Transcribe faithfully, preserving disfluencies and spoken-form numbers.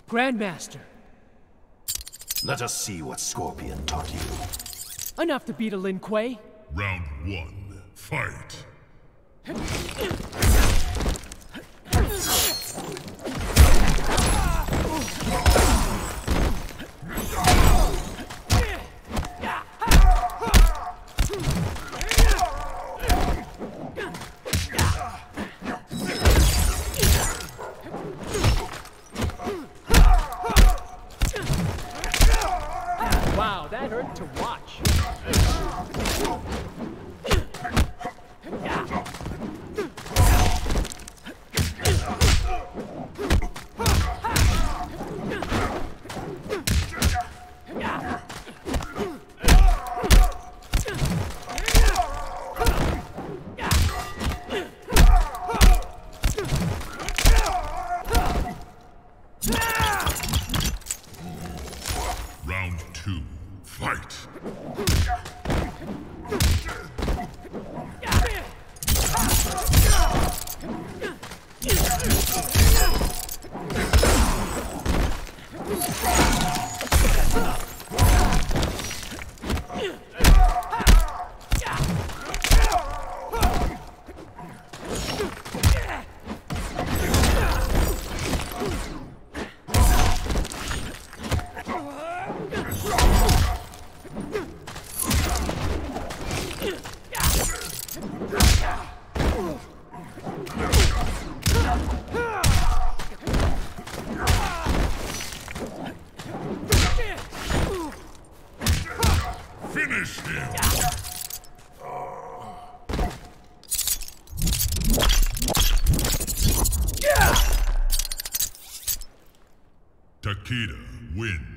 Grandmaster. Let us see what Scorpion taught you. Enough to beat a Lin Kuei. Round one, fight. Wow, that hurt to watch. Round two, fight. Finish him! Takeda wins.